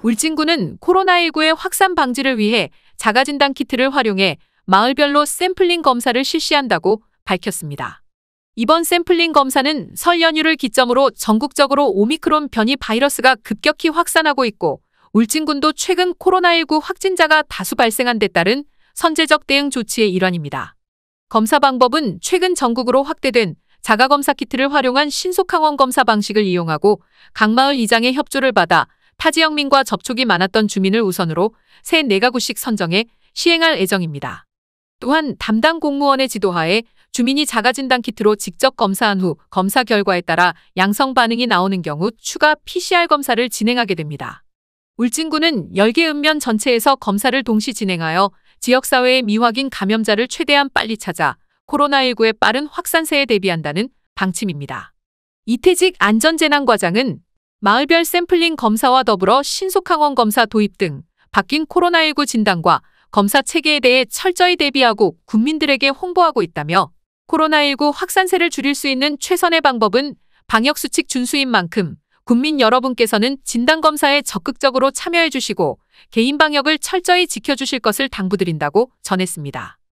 울진군은 코로나19의 확산 방지를 위해 자가진단 키트를 활용해 마을별로 샘플링 검사를 실시한다고 밝혔습니다. 이번 샘플링 검사는 설 연휴를 기점으로 전국적으로 오미크론 변이 바이러스가 급격히 확산하고 있고 울진군도 최근 코로나19 확진자가 다수 발생한 데 따른 선제적 대응 조치의 일환입니다. 검사 방법은 최근 전국으로 확대된 자가검사 키트를 활용한 신속항원 검사 방식을 이용하고 각 마을 이장의 협조를 받아 타 지역민과 접촉이 많았던 주민을 우선으로 새 4가구씩 선정해 시행할 예정입니다. 또한 담당 공무원의 지도하에 주민이 자가진단 키트로 직접 검사한 후 검사 결과에 따라 양성 반응이 나오는 경우 추가 PCR 검사를 진행하게 됩니다. 울진군은 10개 읍면 전체에서 검사를 동시 진행하여 지역사회의 미확인 감염자를 최대한 빨리 찾아 코로나19의 빠른 확산세에 대비한다는 방침입니다. 이태직 안전재난과장은 마을별 샘플링 검사와 더불어 신속항원 검사 도입 등 바뀐 코로나19 진단과 검사 체계에 대해 철저히 대비하고 국민들에게 홍보하고 있다며 코로나19 확산세를 줄일 수 있는 최선의 방법은 방역수칙 준수인 만큼 국민 여러분께서는 진단검사에 적극적으로 참여해 주시고 개인 방역을 철저히 지켜주실 것을 당부드린다고 전했습니다.